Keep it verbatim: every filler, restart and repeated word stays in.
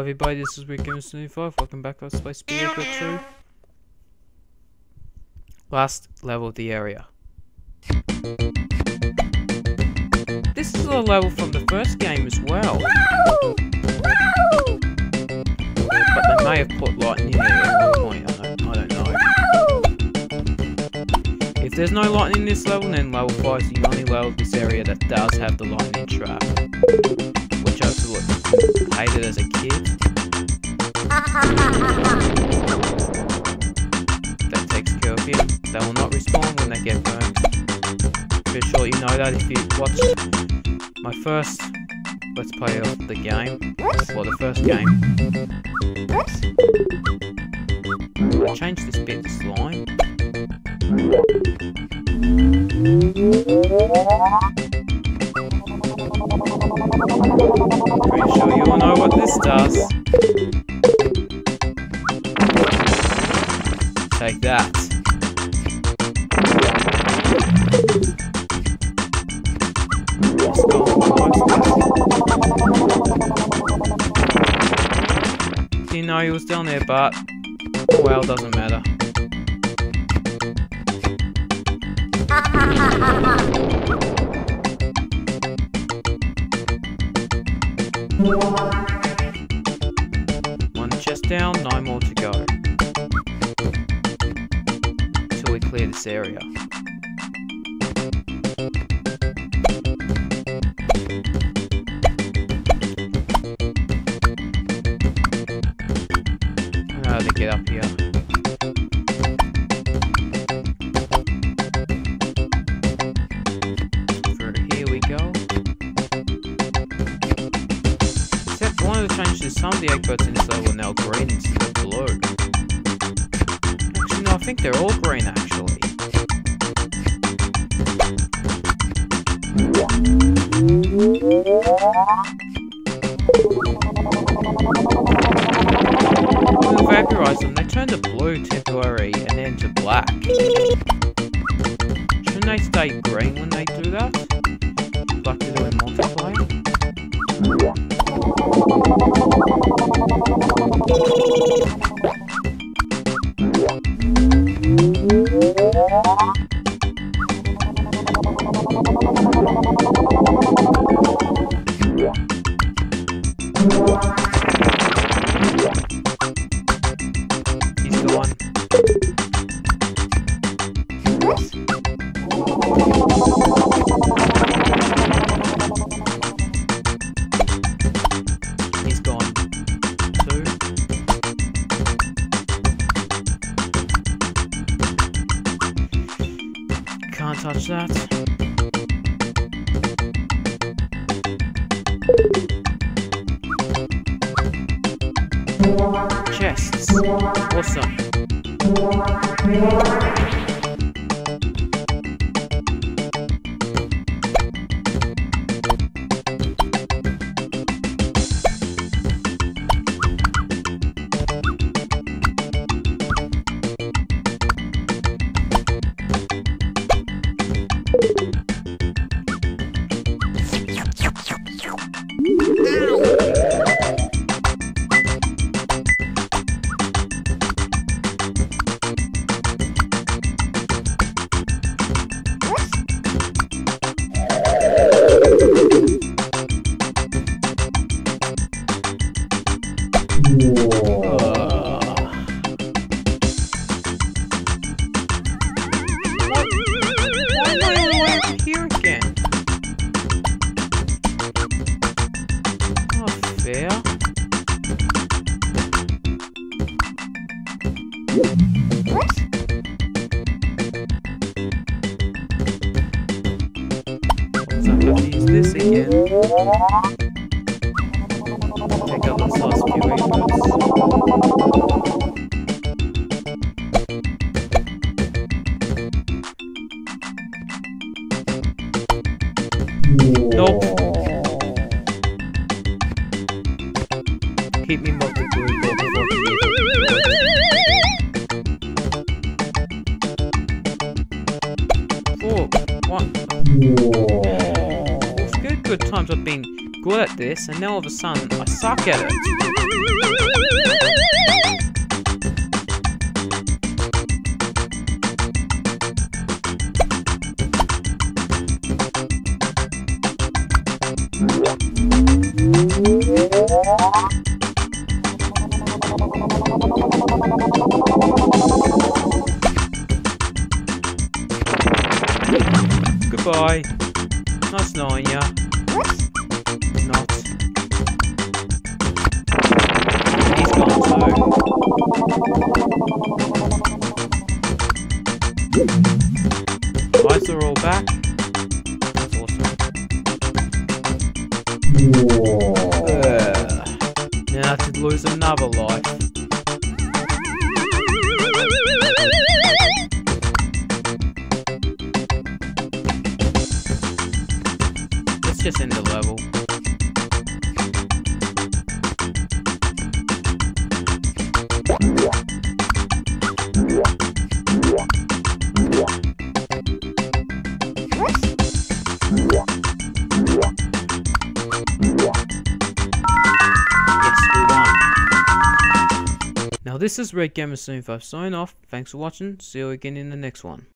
everybody, this is Week seventy-five. Welcome back to Let's Play Speedy Eggbert two. Last level of the area. This is a level from the first game as well. But they may have put lightning in it at one point, I don't, I don't know. If there's no lightning in this level, then level five is the only level of this area that does have the lightning trap. Which I absolutely hated as a kid. That takes care of it. They will not respawn when they get burned. Pretty sure you know that if you watched my first Let's Play of the game. Well, the first game. I changed this bit to slime. Pretty sure you all know what this does. Take that. Didn't know he was down there, but well, doesn't matter. One chest down, nine more to go. Until we clear this area. I know how to get up here. Some of the Eggberts in this level are now green instead of blue. Actually, no, I think they're all green, actually. When we vaporize them, they turn to blue temporary and then to black. Shouldn't they stay green when they do that? Like they do in multiplayer? He's gone. He's gone. Two. Can't touch that. Chests. Awesome. So I'm going to use this again. Take out those last few Eggberts. Nope. Keep me multi glue before we Four. One. It's good, good times I've been good at this, and now all of a sudden I suck at it. Goodbye. Nice knowing ya. Not. He's gone too. Lights are all back. That's awesome. Uh, now I could lose another life. Let's just end the level. Now this is Red Gamer Soon five sign off. Thanks for watching. See you again in the next one.